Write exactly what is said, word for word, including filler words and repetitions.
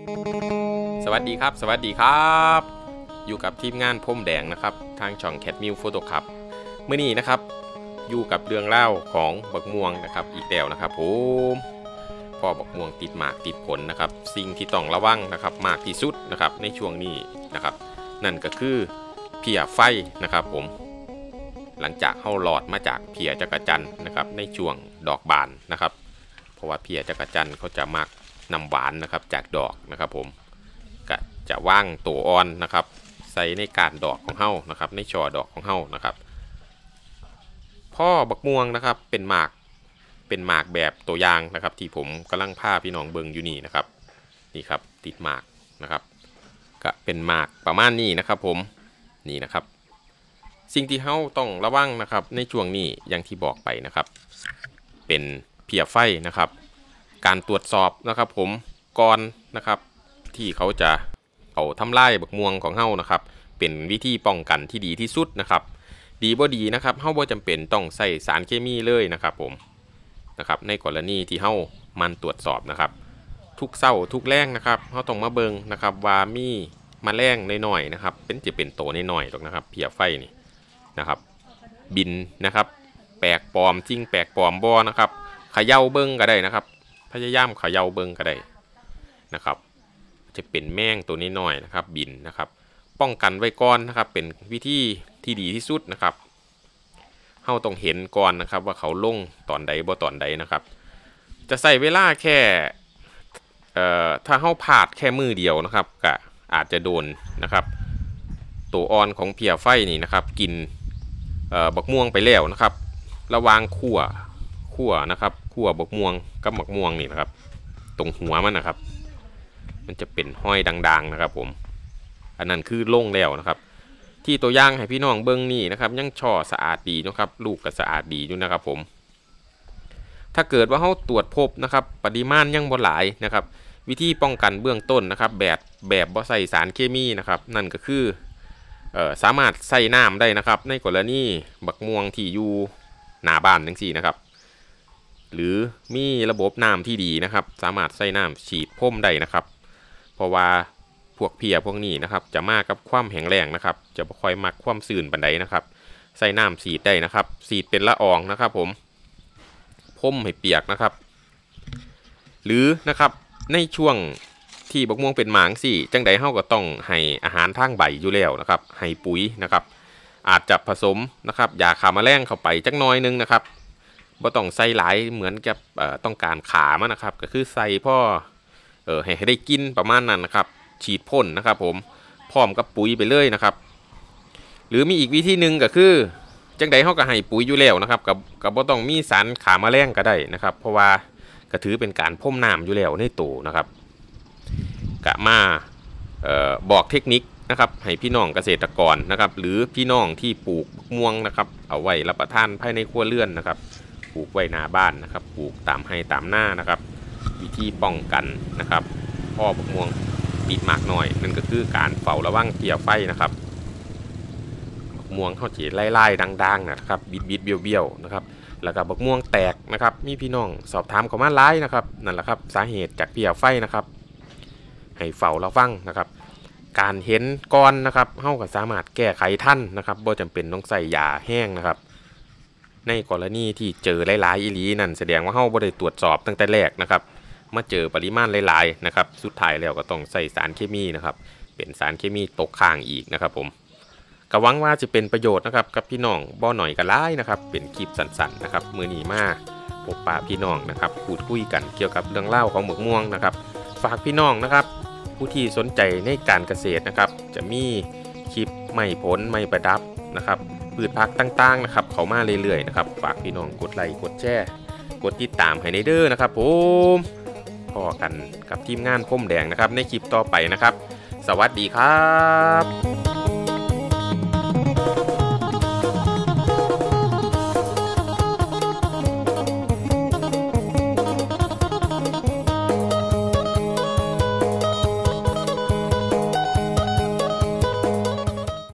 สวัสดีครับสวัสดีครับอยู่กับทีมงานพรมแดงนะครับทางช่องแคทมิวโฟโต้คับเมื่อนี้นะครับอยู่กับเรื่องเล่าของบักม่วงนะครับอีกแล้วนะครับผมพอบักม่วงติดหมากติดผลนะครับสิ่งที่ต้องระวังนะครับมากที่สุดนะครับในช่วงนี้นะครับนั่นก็คือเพี้ยไฟนะครับผมหลังจากเข้าหลอดมาจากเพี้ยจักรจันทร์นะครับในช่วงดอกบานนะครับเพราะว่าเพี้ยจักรจันทร์เขาจะมักนำหวานนะครับจากดอกนะครับผมก็จะว่างตัวอ่อนนะครับใส่ในการดอกของเฮ้านะครับในช่อดอกของเฮ้านะครับพ่อบักม่วงนะครับเป็นหมากเป็นหมากแบบตัวอย่างนะครับที่ผมกำลังพาพี่น้องเบิ่งอยู่นี่นะครับนี่ครับติดหมากนะครับก็เป็นหมากประมาณนี้นะครับผมนี่นะครับสิ่งที่เฮ้าต้องระวังนะครับในช่วงนี้อย่างที่บอกไปนะครับเป็นเพี้ยไฟนะครับการตรวจสอบนะครับผมก่อนนะครับที่เขาจะเอาทำลายบักม่วงของเฮานะครับเป็นวิธีป้องกันที่ดีที่สุดนะครับดีบ่ดีนะครับเฮาบ่จำเป็นต้องใส่สารเคมีเลยนะครับผมนะครับในกรณีที่เฮามันตรวจสอบนะครับทุกเศร้าทุกแรงนะครับเฮาต้องมาเบิ่งนะครับว่ามีแมลงน้อยๆนะครับเป็นจะเป็นโตน้อยๆหรอกนะครับเพี้ยไฟนี่นะครับบินนะครับแปลกปลอมจริงแปลกปลอมบ่นะครับเขย่าเบิ่งก็ได้นะครับพยายามเขย่าเบิ่งก็ได้นะครับจะเป็นแมงตัวนี้น้อยนะครับบินนะครับป้องกันไว้ก่อนนะครับเป็นวิธีที่ดีที่สุดนะครับเฮาต้องเห็นก่อนนะครับว่าเขาลงตอนใดบ่ตอนใดนะครับจะใส่เวลาแค่เอ่อถ้าเฮาพลาดแค่มือเดียวนะครับก็อาจจะโดนนะครับตัวอ่อนของเพี้ยไฟนี่นะครับกินเอ่อบักม่วงไปแล้วนะครับระวางคั่วคั่วนะครับคั่วบักม่วงกับบักม่วงนี่นะครับตรงหัวมันนะครับมันจะเป็นห้อยดังๆนะครับผมอันนั้นคือลงแล้วนะครับที่ตัวอย่างให้พี่น้องเบิ้งนี่นะครับยังช่อสะอาดดีนะครับลูกก็สะอาดดีอยู่นะครับผมถ้าเกิดว่าเขาตรวจพบนะครับปริมาณยังบ่หลายนะครับวิธีป้องกันเบื้องต้นนะครับแบบแบบบ่ใส่สารเคมีนะครับนั่นก็คือเอ่อสามารถใส่น้ำได้นะครับในกรณีบักม่วงที่อยู่หน้าบ้านจังซี่นะครับหรือมีระบบน้ำที่ดีนะครับสามารถใส่น้ำฉีดพ่นได้นะครับเพราะว่าพวกเพี้ยพวกนี้นะครับจะมากับความแห้งแล้งนะครับจะไม่ค่อยมักความชื้นปานใดนะครับใส่น้ำฉีดได้นะครับฉีดเป็นละอองนะครับผมพ่มให้เปียกนะครับหรือนะครับในช่วงที่บักม่วงเป็นหมางสิจังใดเฮาก็ต้องให้อาหารทางใบอยู่แล้วนะครับให้ปุ๋ยนะครับอาจจะผสมนะครับยาฆ่าแมลงเข้าไปจักหน่อยนึงนะครับบ่ต้องใส่หลายเหมือนกับต้องการขามันนะครับก็คือใส่พ่อเออให้ได้กินประมาณนั้นนะครับฉีดพ่นนะครับผมพร้อมกับปุ๋ยไปเลยนะครับหรือมีอีกวิธีหนึ่งก็คือจังใดเฮาก็ให้ปุ๋ยอยู่แล้วนะครับกับกับบ่ต้องมีสารฆ่าแมลงก็ได้นะครับเพราะว่าก็ถือเป็นการพ่นน้ำอยู่แล้วในตู้นะครับกะมาเอ่อบอกเทคนิคนะครับให้พี่น้องเกษตรกรนะครับหรือพี่น้องที่ปลูกม่วงนะครับเอาไว้รับประทานภายในครัวเรือนนะครับปลูกไว้หน้าบ้านนะครับปลูกตามไร่ตามหน้านะครับวิธีป้องกันนะครับพ่อบักม่วงติดมากหน่อยนั่นก็คือการเฝ้าระวังเพี้ยไฟนะครับบักม่วงเขาจีไล่ๆดังๆนะครับบิดๆเบี้ยวๆนะครับแล้วก็บักม่วงแตกนะครับมีพี่น้องสอบถามเข้ามาหลายนะครับนั่นแหละครับสาเหตุจากเพี้ยไฟนะครับให้เฝ้าระวังนะครับการเห็นก้อนนะครับเขาก็สามารถแก้ไขทันนะครับบ่จำเป็นต้องใส่ยาแห้งนะครับในกรณีที่เจอหลายๆอีหลีนั่นแสดงว่าเขาบ่ได้ตรวจสอบตั้งแต่แรกนะครับมาเจอปริมาณหลายๆนะครับสุดท้ายแล้วก็ต้องใส่สารเคมีนะครับเป็นสารเคมีตกค้างอีกนะครับผมก็หวังว่าจะเป็นประโยชน์นะครับกับพี่น้องบ่หน่อยก็หลายนะครับเป็นคลิปสั้นๆนะครับมื้อนี้มาพบปะพี่น้องนะครับพูดคุยกันเกี่ยวกับเรื่องเล่าของบักม่วงนะครับฝากพี่น้องนะครับผู้ที่สนใจในการเกษตรนะครับจะมีคลิปไม้ผลไม้ประดับนะครับพืชผักต่างๆนะครับเข้ามาเรื่อยๆนะครับฝากพี่น้องกดไลค์กดแชร์กดติดตามให้ในเด้อนะครับผมพอกันกับทีมงานพรมแดงนะครับในคลิปต่อไปนะครับสวัสดีครับ